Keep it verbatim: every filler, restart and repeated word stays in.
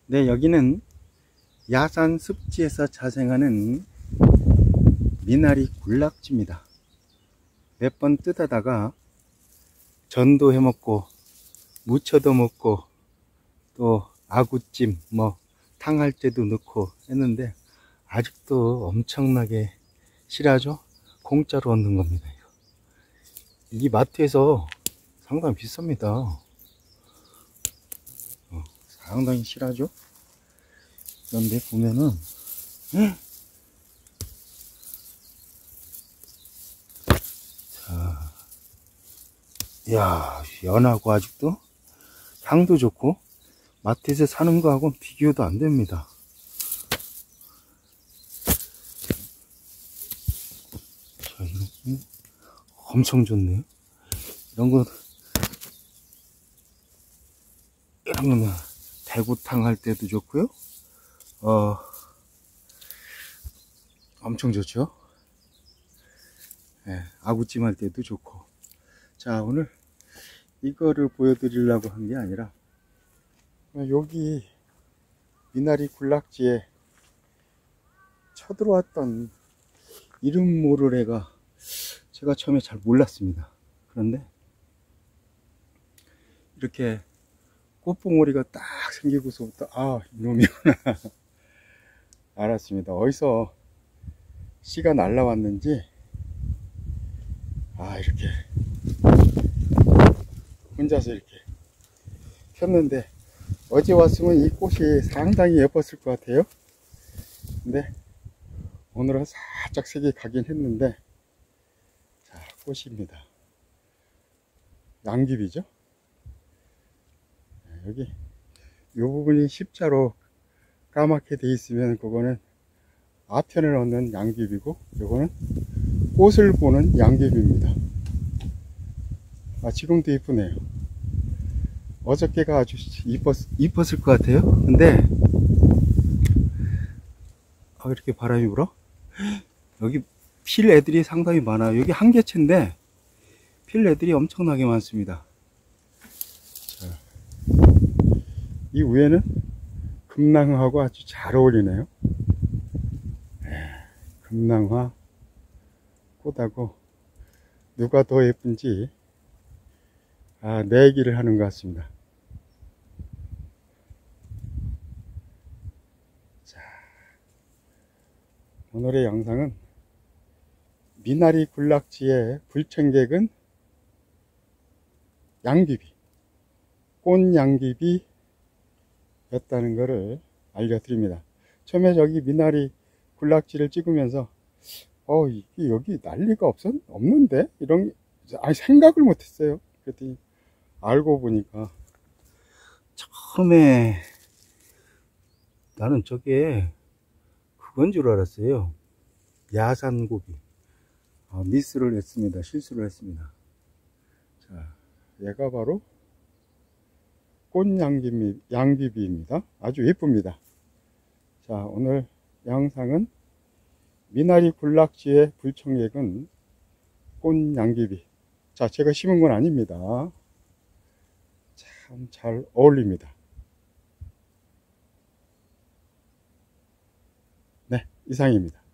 네, 여기는 야산 습지에서 자생하는 미나리 군락지입니다. 몇 번 뜯어다가 전도 해먹고 무쳐도 먹고 또 아구찜 뭐 탕할 때도 넣고 했는데 아직도 엄청나게 실하죠. 공짜로 얻는 겁니다. 이 마트에서 상당히 비쌉니다. 어, 상당히 실하죠. 그런데 보면은 자, 야, 연하고 아직도 향도 좋고 마트에서 사는 거하고 비교도 안 됩니다. 자, 이거 엄청 좋네요. 이런 거 이런 거는 대구탕 할 때도 좋고요. 어, 엄청 좋죠. 예, 아구찜 할 때도 좋고. 자, 오늘 이거를 보여드리려고 한 게 아니라 여기 미나리 군락지에 쳐들어왔던 이름 모를 애가 제가 처음에 잘 몰랐습니다. 그런데 이렇게 꽃봉오리가 딱 생기고서부터 아, 이놈이구나 알았습니다. 어디서 씨가 날라왔는지 아, 이렇게 혼자서 이렇게 폈는데 어제 왔으면 이 꽃이 상당히 예뻤을 것 같아요. 근데 오늘은 살짝 색이 가긴 했는데 자, 꽃입니다. 양귀비죠. 여기 이 부분이 십자로 까맣게 돼 있으면 그거는 아편을 얻는 양귀비고 요거는 꽃을 보는 양귀비입니다. 아, 지금도 이쁘네요. 어저께가 아주 이뻤, 이뻤을 것 같아요. 근데 아, 이렇게 바람이 불어? 여기 필 애들이 상당히 많아요. 여기 한 개체인데 필 애들이 엄청나게 많습니다. 자, 이 위에는 금낭화하고 아주 잘 어울리네요. 금낭화 꽃하고 누가 더 예쁜지 아, 내기를 하는 것 같습니다. 자, 오늘의 영상은 미나리 군락지의 불청객은 양귀비, 꽃 양귀비 였다는 것을 알려드립니다. 처음에 저기 미나리 군락지를 찍으면서 어, 이게 여기 난리가 없었, 없는데? 이런, 아니, 생각을 못했어요. 그랬더니 알고 보니까 처음에 나는 저게 그건 줄 알았어요. 야산고비. 아, 미스를 했습니다. 실수를 했습니다. 자, 얘가 바로 꽃양귀비, 양귀비입니다. 아주 예쁩니다. 자, 오늘 영상은 미나리 군락지의 불청객은 꽃양귀비. 자, 제가 심은 건 아닙니다. 참 잘 어울립니다. 네, 이상입니다.